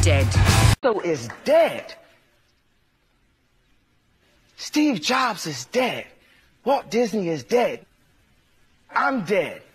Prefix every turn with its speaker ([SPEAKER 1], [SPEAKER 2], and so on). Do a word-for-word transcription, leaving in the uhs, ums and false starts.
[SPEAKER 1] dead.
[SPEAKER 2] So is dead. Steve Jobs is dead. Walt Disney is dead. I'm dead.